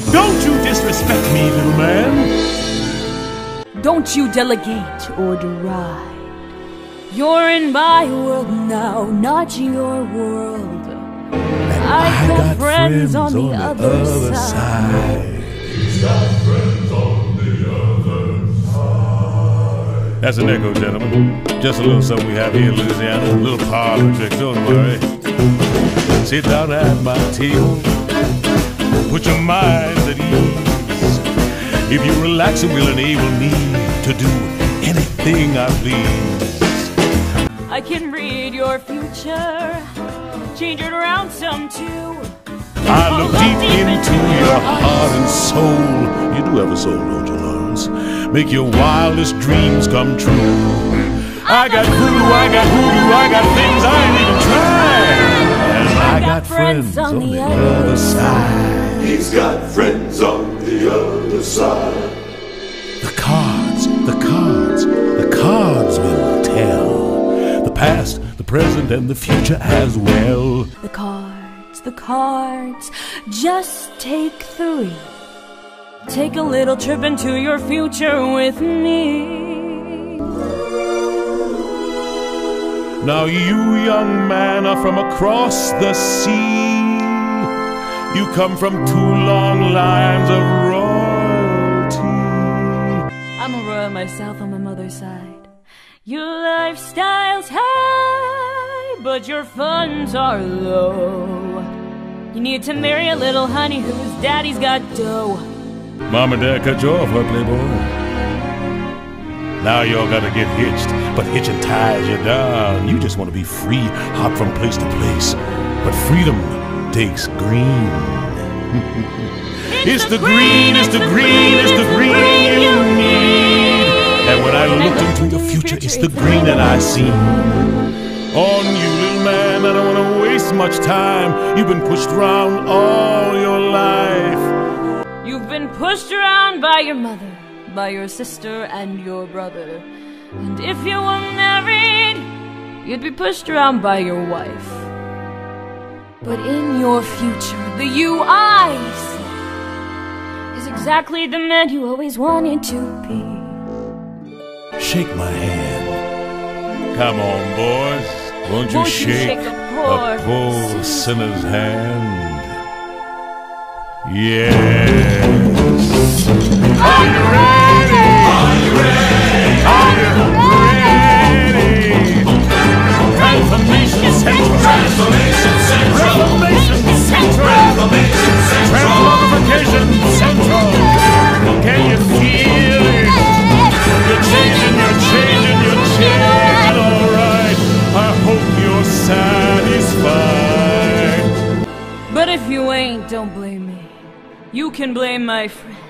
Don't you disrespect me, little man. Don't you delegate or deride. You're in my world now, not your world. I've got friends on the other side. He's got friends on the other side. That's an echo, gentlemen. Just a little something we have here in Louisiana. A little parlor trick, don't worry. Sit down at my table. Put your minds at ease. If you relax, it will enable me to do anything I please. I can read your future, change it around some too. I look deep into your heart and soul. You do have a soul, don't you, Lawrence? Make your wildest dreams come true. I got voodoo, I got hoodoo, I got things I ain't even tried. And I got friends on the other side. He's got friends on the other side. The cards, the cards, the cards will tell. The past, the present, and the future as well. The cards, just take 3. Take a little trip into your future with me. Now you, young man, are from across the sea. You come from 2 long lines of royalty. I'm a royal myself on my mother's side. Your lifestyle's high, but your funds are low. You need to marry a little honey whose daddy's got dough. Mom and Dad cut you off, huh, playboy? Now y'all gotta get hitched, but hitching ties you down. You just want to be free, hop from place to place. But freedom takes green. It's the green, it's the green, it's the green you need. And when I looked into your future, it's the green that I see. On you, little man, I don't want to waste much time. You've been pushed around all your life. You've been pushed around by your mother, by your sister and your brother. And if you were married, you'd be pushed around by your wife. But in your future, the you I see is exactly the man you always wanted to be. Shake my hand. Come on, boys. Won't you shake a poor sinner's hand? Yes. Are you ready? Are you ready? Are you ready? Transformation Central. Transformation Central. Transformation Central. Transformation Central. Can you feel it? You're changing, you're changing, you're changing, all right. I hope you're satisfied. But if you ain't, don't blame me. You can blame my friend.